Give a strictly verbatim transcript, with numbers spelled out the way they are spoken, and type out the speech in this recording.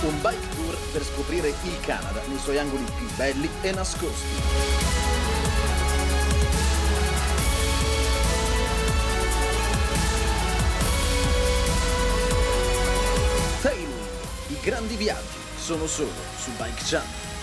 Un bike tour per scoprire il Canada nei suoi angoli più belli e nascosti. Tailwind, i grandi viaggi sono solo su Bike Channel.